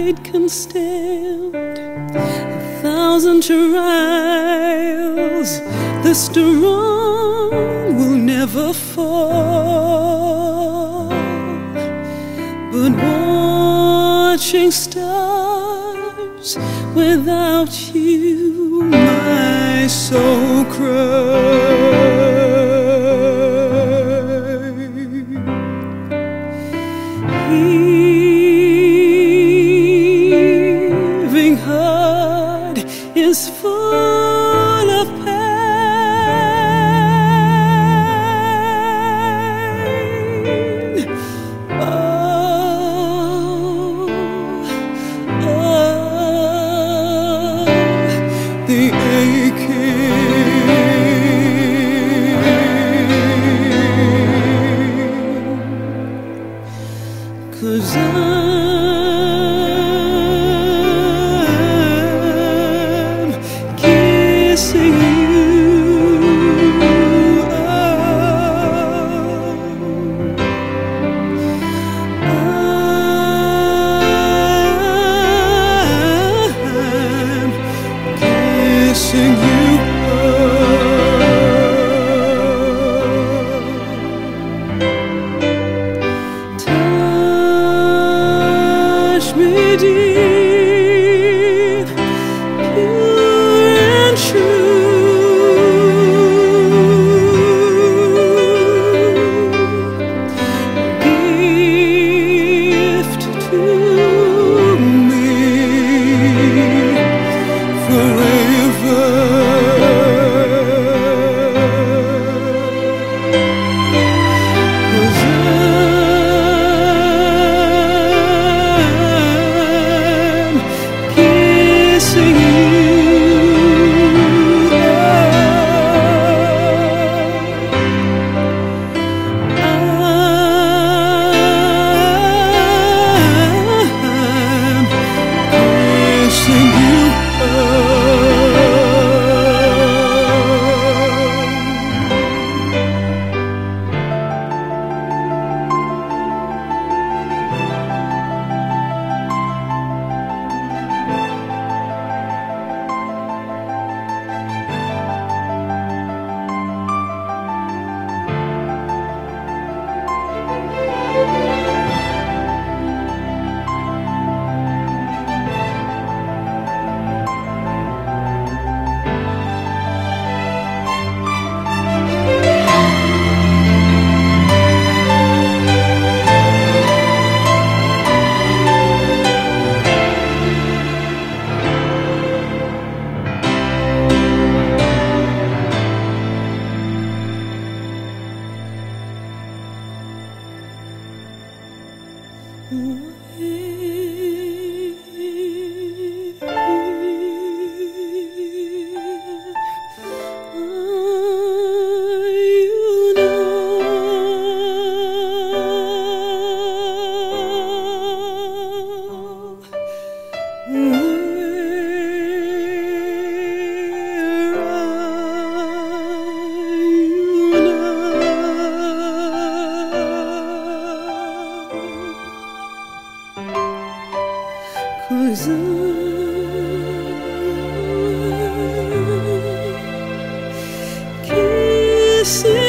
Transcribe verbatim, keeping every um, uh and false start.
pride can stand a thousand trials. The strong will never fall, but watching stars without you, my soul cries. Heaving heart is full of pain. Oh, oh, the aching, 'cause I'm kissing you. Oh, I'm kissing you. Touch me deep, pure and true. Gift to me forever. 'Cause I'm kissing you. I'm kissing you. Cause I'm kissing